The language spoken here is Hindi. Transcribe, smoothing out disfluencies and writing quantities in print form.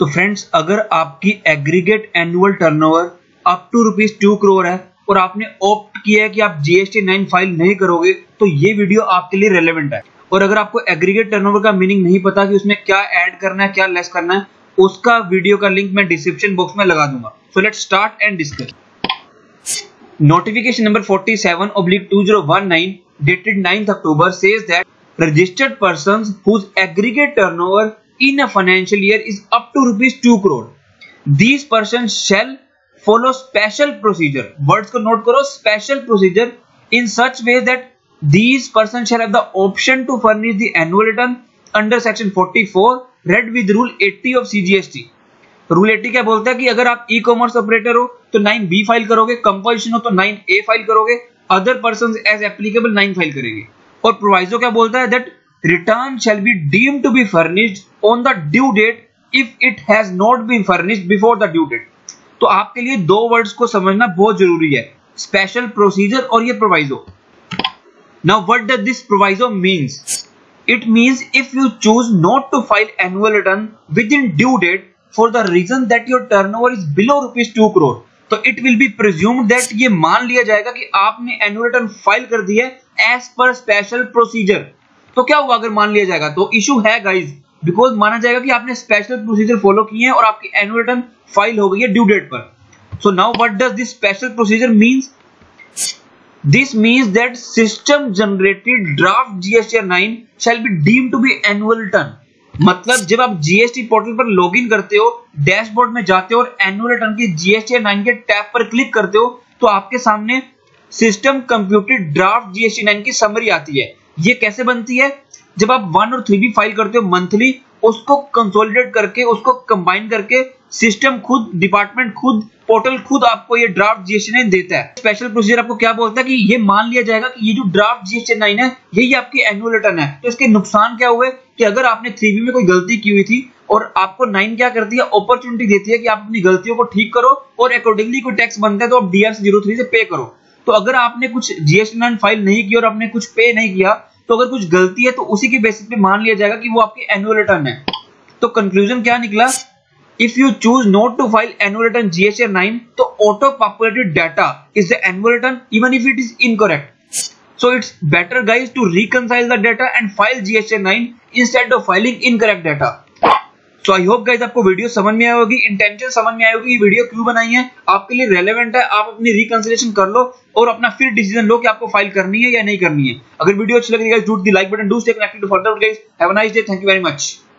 तो फ्रेंड्स, अगर आपकी aggregate annual turnover up to ₹2 crore है और आपने ऑप्ट किया है कि आप GST 9 फाइल नहीं करोगे, तो ये वीडियो आपके लिए रेलेवेंट है। और अगर आपको एग्रीगेट टर्नओवर का मीनिंग नहीं पता कि उसमें क्या ऐड करना है, क्या लेस करना है, उसका वीडियो का लिंक मैं डिस्क्रिप्शन बॉक्स में लगा दूंगा। So let's start and discuss. Notification number 47/2019 dated 9th October says that registered persons whose aggregate turnover in a financial year is up to ₹2 crore, these persons shall follow special procedure. Words को note करो, special procedure in such way that these persons shall have the option to furnish the annual return under section 44 read with rule 80 of CGST. Rule 80 क्या बोलता है कि अगर आप ई कॉमर्स ऑपरेटर हो तो 9B फाइल करोगे, कंपोजिशन हो तो 9A फाइल करोगे, other persons as applicable 9 file करेंगे। और प्रोवाइजो क्या बोलता है, that return shall be deemed to be furnished on the due date if it has not been furnished before the due date. तो आपके लिए दो वर्ड्स को समझना बहुत जरूरी है, स्पेशल प्रोसीजर और ये proviso. Now what does this proviso means? It means if you choose not to file annual return within due date for the reason that your turnover is below ₹2 crore, तो it will be presumed that ये मान लिया जाएगा कि आपने एनुअल रिटर्न फाइल कर दी है एज पर स्पेशल प्रोसीजर। तो क्या हुआ अगर मान लिया जाएगा? तो इशू है गाइज, बिकॉज माना जाएगा कि आपने स्पेशल प्रोसीजर फॉलो किए हैं और आपकी एनुअल रिटर्न फाइल हो गई है ड्यू डेट पर। So now what does this special procedure means? This means that system generated draft GST 9 shall be deemed to be annual return। मतलब जब आप GST पोर्टल पर लॉगिन करते हो, डैशबोर्ड में जाते हो और एनुअल रिटर्न की GST 9 के टैब पर क्लिक करते हो, तो आपके सामने सिस्टम कंप्यूटेड ड्राफ्ट GST 9 की समरी आती है। ये कैसे बनती है? जब आप 1 और 3B फाइल करते हो मंथली, उसको कंसोलिडेट करके, उसको कंबाइन करके सिस्टम खुद, डिपार्टमेंट खुद, पोर्टल खुद आपको ये ड्राफ्ट GST 9 देता है। स्पेशल प्रोसीजर आपको क्या बोलता है कि ये मान लिया जाएगा कि ये जो ड्राफ्ट GST 9 है यही आपकी एनुअल रिटर्न है। तो इसके नुकसान क्या हुए कि अगर आपने 3B में कोई गलती की हुई थी और आपको 9 क्या करती है, अपॉर्चुनिटी देती है कि आप अपनी गलतियों को ठीक करो और अकॉर्डिंगली कोई टैक्स बनता है तो आप DRC 03 से पे करो। तो अगर आपने कुछ GST 9 फाइल नहीं की और आपने कुछ पे नहीं किया, तो अगर कुछ गलती है तो उसी के बेसिस पे मान लिया जाएगा कि वो आपकी एनुअल रिटर्न है। तो कंक्लूजन क्या निकला? If you choose not to file annual return GST 9, तो auto populated data is the annual return even if it is incorrect. So it's better guys to reconcile the data and file GST 9 instead of filing incorrect data. So I hope guys आपको वीडियो समझ में आई होगी, इंटेंशन समझ में आई होगी, ये वीडियो क्यों बनाई है, आपके लिए रेलेवेंट है। आप अपनी रिकंसिलेशन कर लो और अपना फिर डिसीजन लो कि आपको फाइल करनी है या नहीं करनी है। अगर वीडियो अच्छी लगी guys, do the like button, do stay connected to further guys. Have a nice day, thank you very much.